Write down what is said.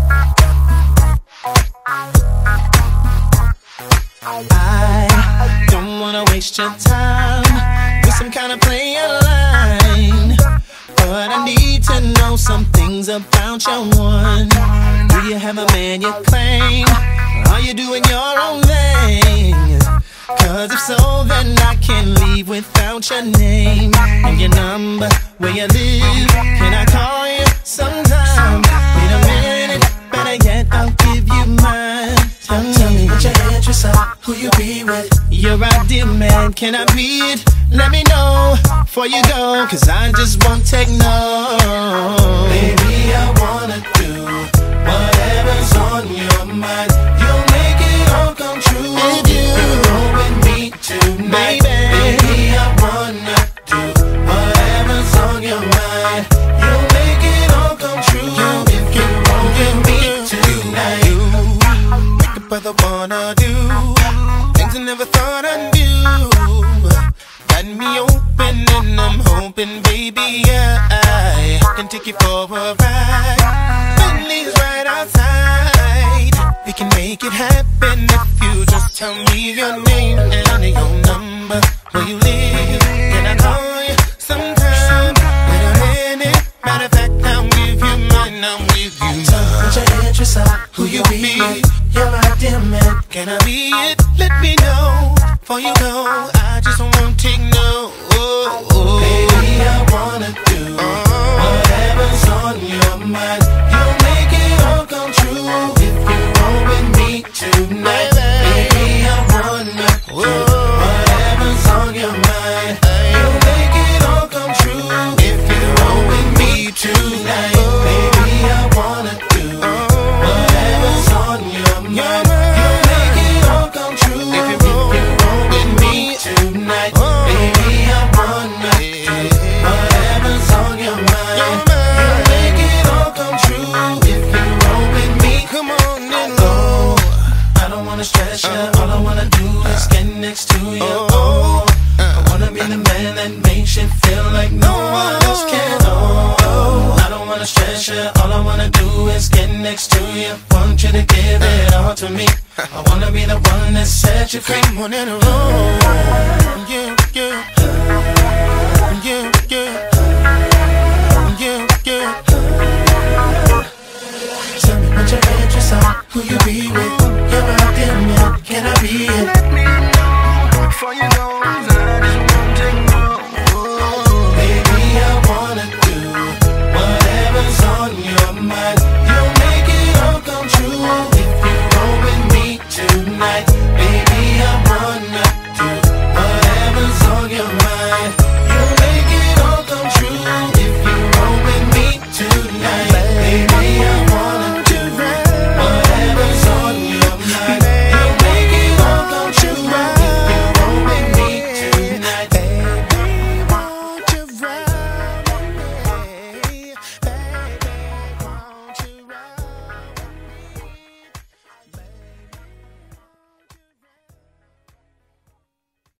I don't wanna waste your time with some kind of player line, but I need to know some things about your one. Do you have a man you claim? Are you doing your own thing? Cause if so, then I can't leave without your name and your number, where you live. Can I call you sometime? Wait a minute, better yet, I'll give you mine. Tell me what your interests are, who you be with. Your ideal man, can I be it? Let me know before you go, cause I just won't take no. Baby, I wanna do whatever's on your mind. You'll make it all come true if you roll with me tonight. Baby, I wanna do whatever's on your mind. You'll make it all come true if you roll with me tonight. Make a brother wanna do things I never thought I'd do. Got me open and I'm hoping, baby, I can take you for a ride. Bentley's right outside. We can make it happen if you just tell me your name and your number, where you live. Can I call you sometime? Wait a minute, matter of fact, I'll give you mine, I'm with you. Tell me what your interests are, who you be. You're my dear man. Can I be it? Let me know before you go. I just won't take no. Baby, I wanna do whatever's on your mind. You'll make it all come true if you roll with me tonight. Baby, I wanna do whatever's on your mind. You'll make it all come true if you roll with me tonight. Baby, I wanna do whatever's on your mind. You'll make it all come true if you roll with me tonight. Baby, I wanna do whatever's on your mind. You'll make it all come true if you roll with me. Come on and go. I don't wanna stress you, all I wanna do is get next to you. Oh, I wanna be the man that makes you feel like no one else can. Oh, I don't wanna stress you, all I wanna do is get next to you. Want you to give it all to me. I wanna be the one that sets you free. Come on and roll. Yeah, yeah. Yeah, yeah. Yeah, yeah. Tell me what your interests are, who you be with.